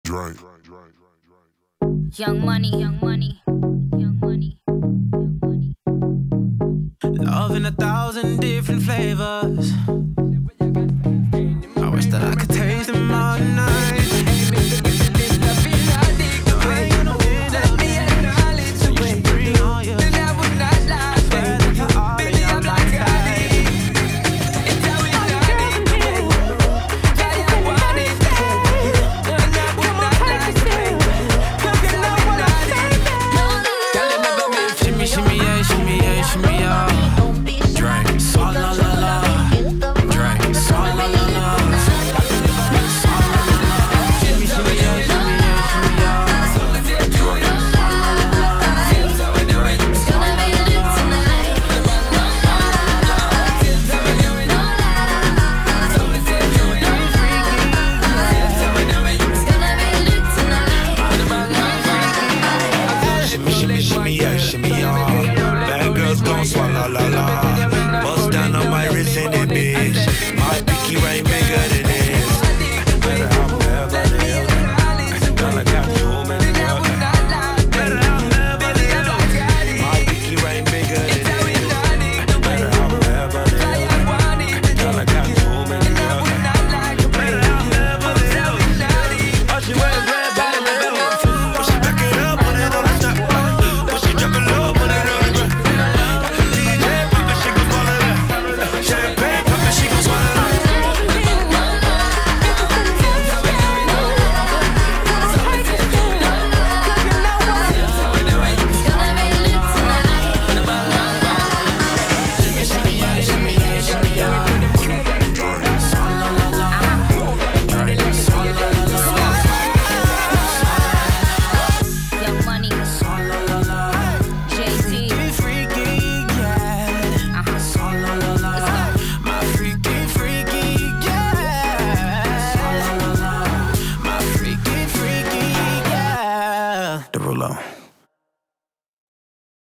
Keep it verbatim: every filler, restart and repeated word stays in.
Drink. Young money, young money, young money, young money. Love in a thousand different flavors. I wish that I could taste them all night. Swalla la la, bust down on my wrist in it, bitch. My pinky ring bigger than this. Better have Beverly Hills. Girl, I got too many girls. Better have Beverly Hills. My pinky ring bigger than this. Better have Beverly Hills. Girl, I got too many girls. Better have Beverly Hills. All she wears red bottom heels. When she back it up, put it on the top. When she drop it low, put it on the ground. Champagne poppin', she gon' swallow it. Young money, Jay-Z. Freaky, yeah. Uh-huh. My freaky, freaky, yeah. My freaky, freaky, yeah. Derulo.